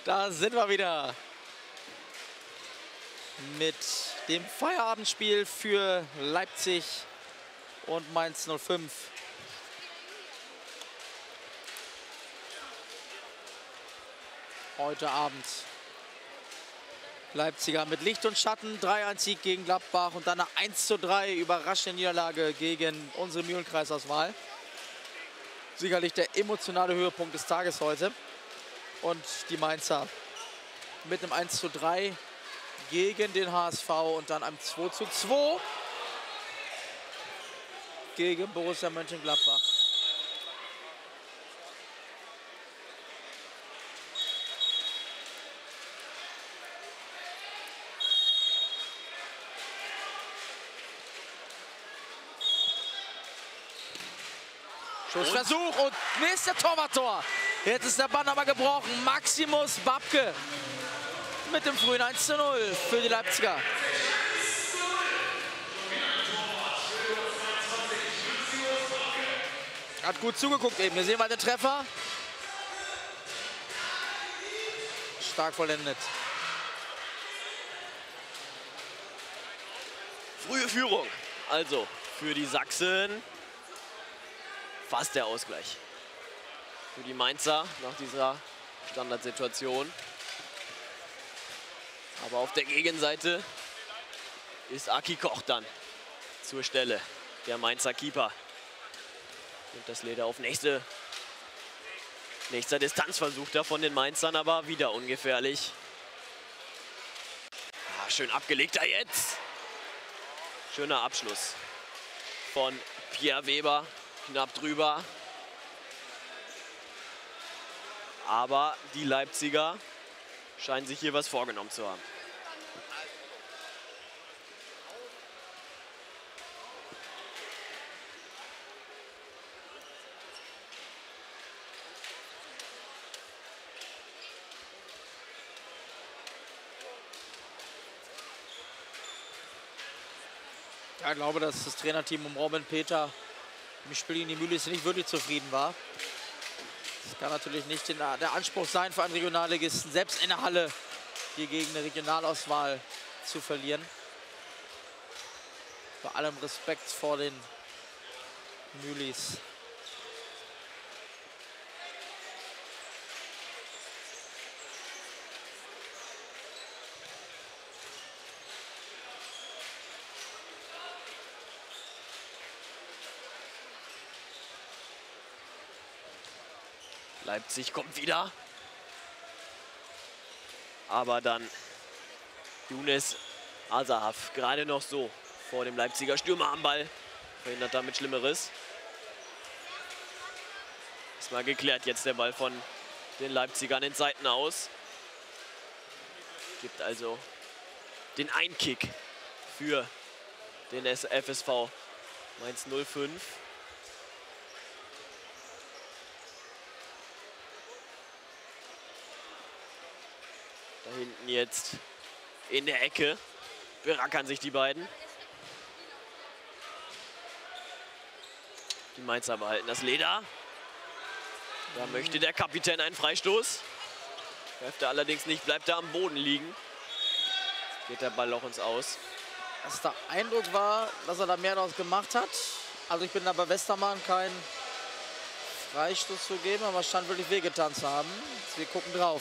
Da sind wir wieder mit dem Feierabendspiel für Leipzig und Mainz 05. Heute Abend. Leipziger mit Licht und Schatten, 3-1-Sieg gegen Gladbach und dann eine 1:3 überraschende Niederlage gegen unsere Mühlenkreisauswahl. Sicherlich der emotionale Höhepunkt des Tages heute. Und die Mainzer mit einem 1:3 gegen den HSV und dann einem 2:2 gegen Borussia Mönchengladbach. Schussversuch und nächster Torwarttor. Jetzt ist der Bann aber gebrochen. Maximus Babke mit dem frühen 1:0 für die Leipziger. Hat gut zugeguckt eben. Hier sehen wir den Treffer. Stark vollendet. Frühe Führung. Also für die Sachsen fast der Ausgleich. Für die Mainzer nach dieser Standardsituation. Aber auf der Gegenseite ist Aki Koch dann zur Stelle, der Mainzer Keeper. Und das Leder auf nächster Distanz versucht er von den Mainzern, aber wieder ungefährlich. Ah, schön abgelegt er jetzt. Schöner Abschluss von Pierre Weber, knapp drüber. Aber die Leipziger scheinen sich hier was vorgenommen zu haben. Ja, ich glaube, dass das Trainerteam um Robin Peter im Spiel gegen die Mühlis nicht wirklich zufrieden war. Das kann natürlich nicht der Anspruch sein für einen Regionalligisten, selbst in der Halle hier gegen eine Regionalauswahl zu verlieren. Bei allem Respekt vor den Mühlis. Leipzig kommt wieder. Aber dann Younes Azahaf gerade noch so vor dem Leipziger Stürmer am Ball. Verhindert damit Schlimmeres. Ist mal geklärt jetzt der Ball von den Leipzigern in Seiten aus. Gibt also den Einkick für den FSV Mainz 05. Da hinten jetzt in der Ecke berackern sich die beiden. Die Mainzer behalten das Leder. Da möchte der Kapitän einen Freistoß. Greift er allerdings nicht, bleibt er am Boden liegen. Geht der Ball auch ins Aus. Erster Eindruck war, dass er da mehr draus gemacht hat. Also ich bin da bei Westermann kein Freistoß zu geben, aber es scheint wirklich wehgetan zu haben. Wir gucken drauf.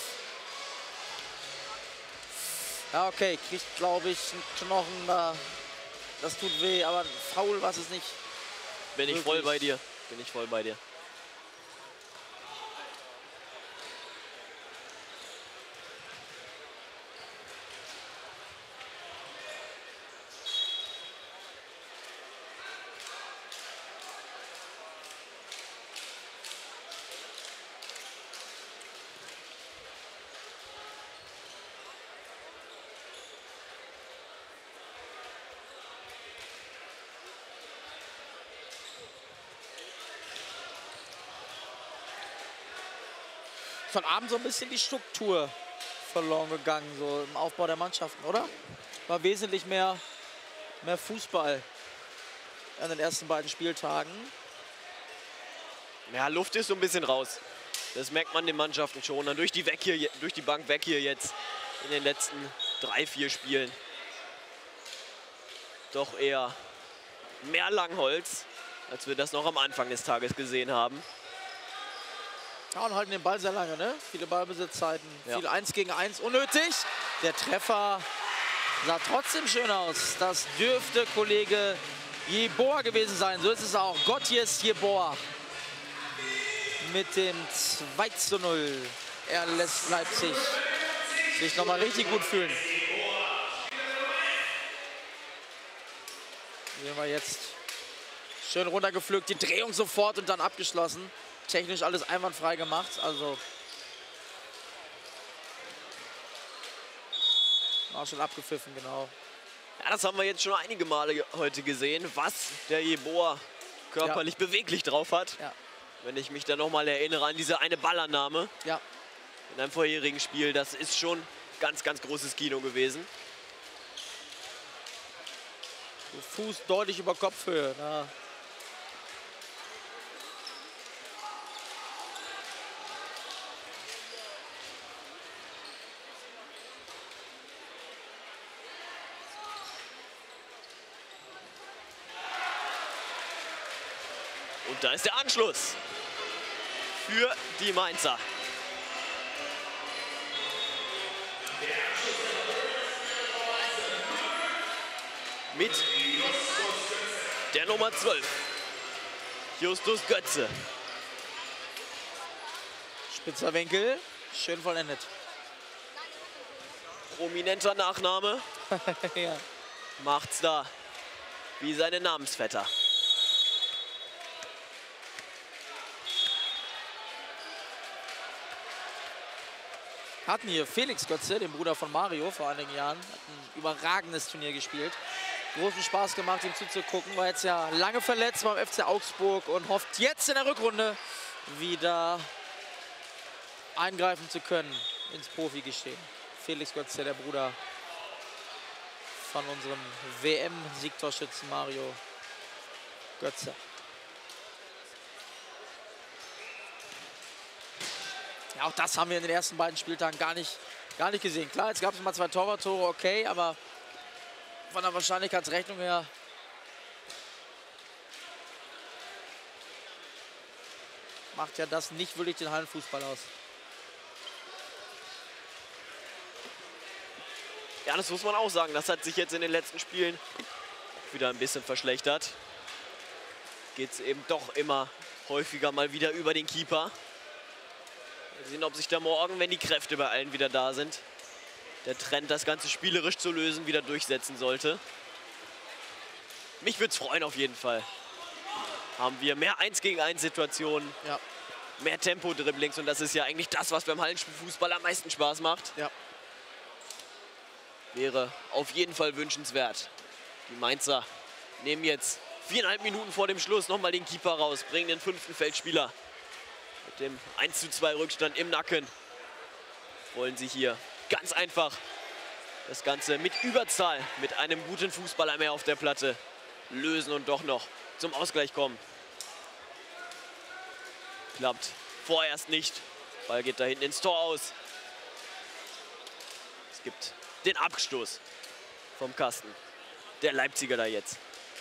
Ja, okay, kriegt, glaube ich, einen Knochen da. Das tut weh, aber faul war es nicht. Bin ich voll bei dir. Bin ich voll bei dir. Von Abend so ein bisschen die Struktur verloren gegangen, so im Aufbau der Mannschaften, oder? War wesentlich mehr Fußball an den ersten beiden Spieltagen. Ja, Luft ist so ein bisschen raus. Das merkt man den Mannschaften schon. Dann durch die Bank weg hier jetzt in den letzten 3, 4 Spielen. Doch eher mehr Langholz, als wir das noch am Anfang des Tages gesehen haben. Ja, und halten den Ball sehr lange, ne? Viele Ballbesitzzeiten, Ja. viel 1 gegen 1, unnötig. Der Treffer sah trotzdem schön aus. Das dürfte Kollege Jeboa gewesen sein. So ist es auch. Gottjes Jeboa mit dem 2:0. Er lässt Leipzig sich nochmal richtig gut fühlen. Sehen wir jetzt schön runtergepflückt, die Drehung sofort und dann abgeschlossen. Technisch alles einwandfrei gemacht, also war schon abgepfiffen, genau. Ja, das haben wir jetzt schon einige Male heute gesehen, was der Jeboa körperlich beweglich drauf hat. Ja. Wenn ich mich da nochmal erinnere an diese eine Ballannahme Ja. in einem vorherigen Spiel, das ist schon ganz, ganz großes Kino gewesen. Fuß deutlich über Kopfhöhe. Ja. Und da ist der Anschluss für die Mainzer. Mit der Nummer 12, Justus Götze. Spitzer Winkel, schön vollendet. Prominenter Nachname, Ja. macht's da wie seine Namensvetter. Hatten hier Felix Götze, den Bruder von Mario, vor einigen Jahren. Hat ein überragendes Turnier gespielt. Großen Spaß gemacht, ihm zuzugucken. War jetzt ja lange verletzt beim FC Augsburg und hofft jetzt in der Rückrunde wieder eingreifen zu können ins Profigeschehen. Felix Götze, der Bruder von unserem WM-Siegtorschützen Mario Götze. Ja, auch das haben wir in den ersten beiden Spieltagen gar nicht gesehen. Klar, jetzt gab es mal 2 Torwarttore, okay, aber von der Wahrscheinlichkeitsrechnung her macht ja das nicht wirklich den Hallenfußball aus. Ja, das muss man auch sagen. Das hat sich jetzt in den letzten Spielen wieder ein bisschen verschlechtert. Geht es eben doch immer häufiger mal wieder über den Keeper. Mal sehen, ob sich da morgen, wenn die Kräfte bei allen wieder da sind, der Trend, das Ganze spielerisch zu lösen, wieder durchsetzen sollte. Mich würde es freuen auf jeden Fall. Haben wir mehr 1 gegen 1 Situationen, Ja, mehr Tempo-Dribblings und das ist ja eigentlich das, was beim Hallenfußball am meisten Spaß macht. ja. Wäre auf jeden Fall wünschenswert. Die Mainzer nehmen jetzt 4,5 Minuten vor dem Schluss nochmal den Keeper raus, bringen den 5. Feldspieler mit dem 1:2 Rückstand im Nacken. Wollen sie hier ganz einfach das Ganze mit Überzahl, mit einem guten Fußballer mehr auf der Platte lösen und doch noch zum Ausgleich kommen. Klappt vorerst nicht. Ball geht da hinten ins Tor aus. Es gibt den Abstoß vom Kasten. Der Leipziger da jetzt.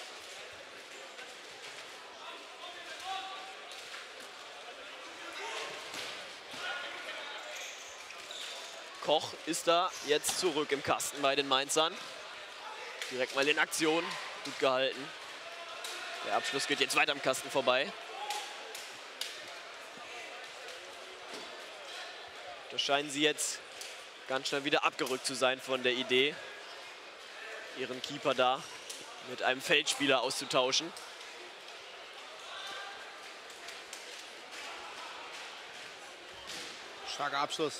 Koch ist da jetzt zurück im Kasten bei den Mainzern. Direkt mal in Aktion. Gut gehalten. Der Abschluss geht jetzt weiter am Kasten vorbei. Da scheinen sie jetzt ganz schnell wieder abgerückt zu sein von der Idee, ihren Keeper da mit einem Feldspieler auszutauschen. Starker Abschluss.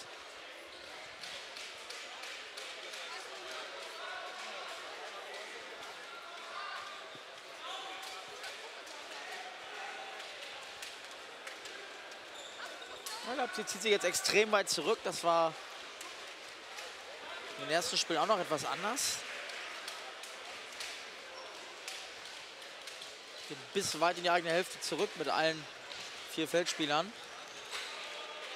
Leipzig zieht sich jetzt extrem weit zurück. Das war im ersten Spiel auch noch etwas anders. Geht bis weit in die eigene Hälfte zurück mit allen 4 Feldspielern.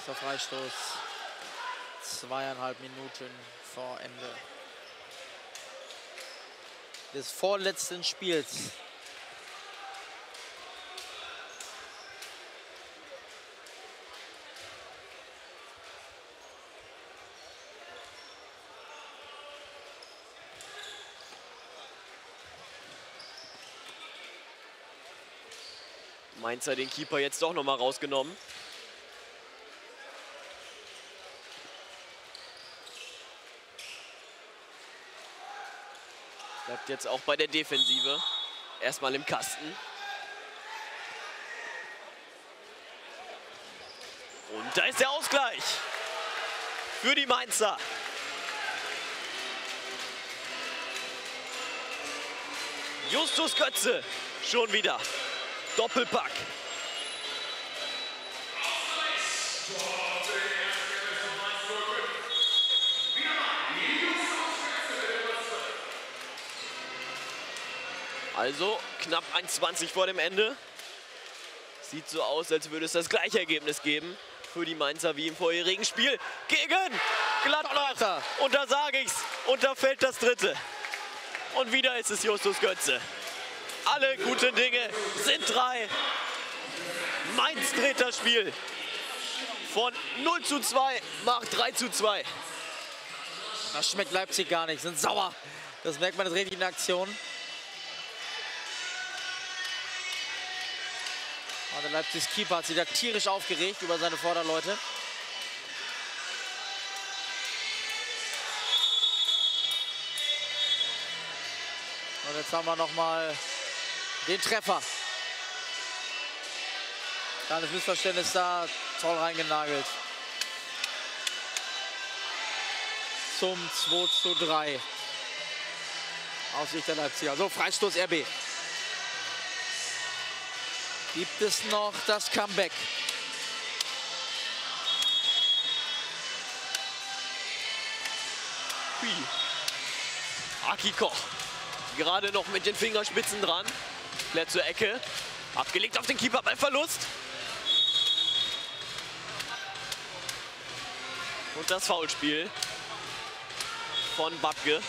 Nächster Freistoß. 2,5 Minuten vor Ende des vorletzten Spiels. Mainzer den Keeper jetzt doch noch mal rausgenommen. Bleibt jetzt auch bei der Defensive. Erstmal im Kasten. Und da ist der Ausgleich für die Mainzer. Justus Götze schon wieder. Doppelpack. Also knapp 1:20 vor dem Ende. Sieht so aus, als würde es das gleiche Ergebnis geben für die Mainzer wie im vorherigen Spiel gegen Gladbach. Und da sage ich's. Und da fällt das dritte. Und wieder ist es Justus Götze. Alle guten Dinge sind 3. Mainz dreht das Spiel. Von 0:2 macht 3:2. Das schmeckt Leipzig gar nicht, sind sauer. Das merkt man jetzt richtig in der Aktion. Aber der Leipzigs Keeper hat sich da tierisch aufgeregt über seine Vorderleute. Und jetzt haben wir noch mal den Treffer. Kleines Missverständnis da, toll reingenagelt. Zum 2:3. Aus Sicht der Leipziger. So, Freistoß RB. Gibt es noch das Comeback? Aki Koch. Gerade noch mit den Fingerspitzen dran. Klärt zur Ecke. Abgelegt auf den Keeper beim Verlust. Und das Foulspiel von Babke.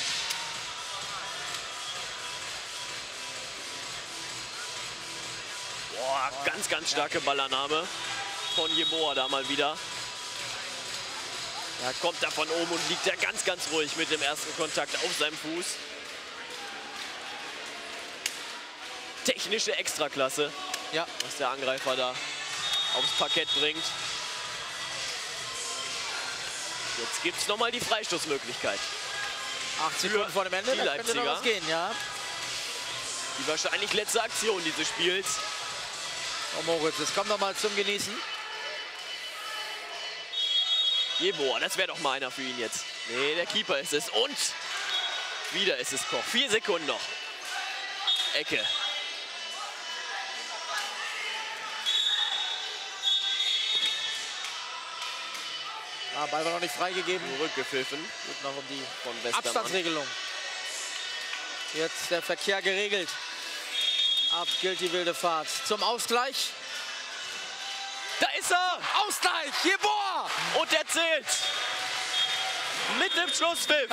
Boah, ganz starke Ballannahme von Jeboa da mal wieder. Er kommt da von oben und liegt da ganz ruhig mit dem ersten Kontakt auf seinem Fuß. Technische Extraklasse, ja, was der Angreifer da aufs Parkett bringt. Jetzt gibt es nochmal die Freistoßmöglichkeit. 8 Sekunden vor dem Ende, da könnte noch was gehen, ja. Die wahrscheinlich letzte Aktion dieses Spiels. Oh Moritz, das kommt noch mal zum Genießen. Jeboa, das wäre doch mal einer für ihn jetzt. Nee, der Keeper ist es. Und wieder ist es Koch. 4 Sekunden noch. Ecke. Ah, Ball war noch nicht freigegeben. Zurückgepfiffen. Geht noch um die von Westermann. Abstandsregelung. Jetzt der Verkehr geregelt. Ab gilt die wilde Fahrt. Zum Ausgleich. Da ist er! Ausgleich! Jeboa! Und er zählt. Mit dem Schlusspfiff.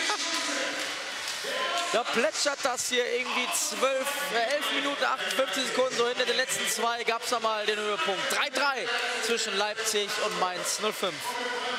Da plätschert das hier irgendwie 11 Minuten 58 Sekunden. So hinter den letzten 2 gab es nochmal den Höhepunkt. 3:3 zwischen Leipzig und Mainz 05.